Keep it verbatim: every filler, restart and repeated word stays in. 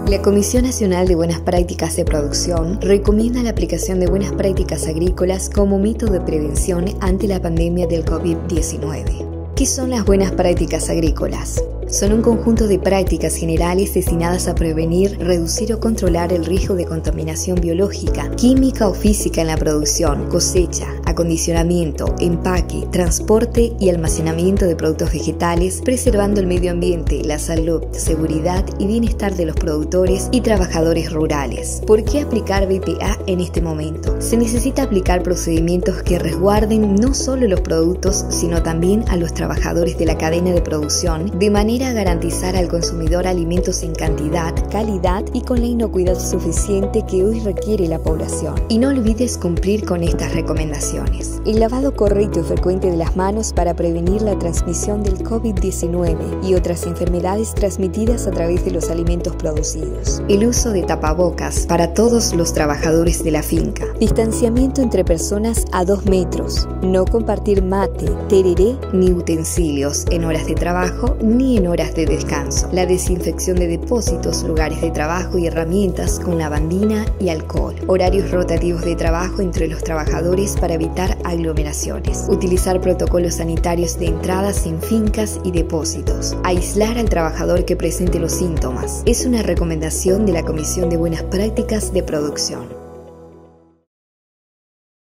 La Comisión Nacional de Buenas Prácticas de Producción recomienda la aplicación de buenas prácticas agrícolas como método de prevención ante la pandemia del COVID diecinueve. ¿Qué son las buenas prácticas agrícolas? Son un conjunto de prácticas generales destinadas a prevenir, reducir o controlar el riesgo de contaminación biológica, química o física en la producción, cosecha, acondicionamiento, empaque, transporte y almacenamiento de productos vegetales, preservando el medio ambiente, la salud, seguridad y bienestar de los productores y trabajadores rurales. ¿Por qué aplicar B P A en este momento? Se necesita aplicar procedimientos que resguarden no solo los productos, sino también a los trabajadores de la cadena de producción, de manera a garantizar al consumidor alimentos en cantidad, calidad y con la inocuidad suficiente que hoy requiere la población. Y no olvides cumplir con estas recomendaciones. El lavado correcto y frecuente de las manos para prevenir la transmisión del COVID diecinueve y otras enfermedades transmitidas a través de los alimentos producidos. El uso de tapabocas para todos los trabajadores de la finca. Distanciamiento entre personas a dos metros. No compartir mate, tereré ni utensilios en horas de trabajo ni en horas de descanso. La desinfección de depósitos, lugares de trabajo y herramientas con lavandina y alcohol. Horarios rotativos de trabajo entre los trabajadores para evitar aglomeraciones. Utilizar protocolos sanitarios de entradas en fincas y depósitos. Aislar al trabajador que presente los síntomas. Es una recomendación de la Comisión de Buenas Prácticas de Producción.